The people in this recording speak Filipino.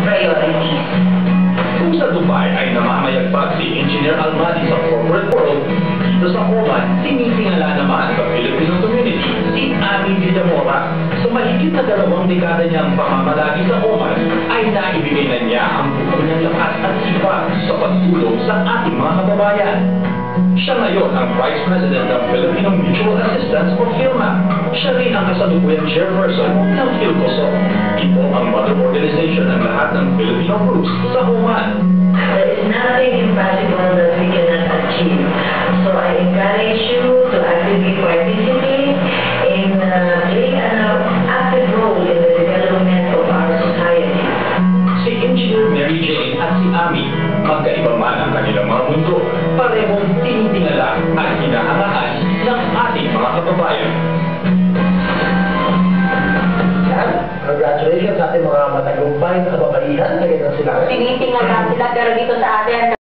priorities. Kung sa Dubai ay namamayagpag si Engineer Almaty sa corporate world, dito sa Oman, sinitingala naman sa Filipino community si Amelita Villamora. Sa mahigit na 2 dekada niyang pamamalagi sa Oman, ay naibigay na niya ang buong niyang lakas at sipag sa pagtulong sa ating mga kababayan. Siya ngayon ang Vice President ng Filipino Mutual Assistance o FILMA. Siya rin ang kasalukuyang chairperson ng Filcosoc. Ito ang mother organization ng lahat ng Filipino groups sa Oman. There is nothing impossible that we cannot achieve. So I encourage you to actively participate in playing an active role in the development of our society. Si Engineer Mary Jane at si Ami, magkaiba man ang kanilang mga mundo, parehong tinitingala at hinahangaan ng ating mga kababayan. Congratulations sa ating mga matagumpay na kababaihan. Tinitingala sila pero dito sa atin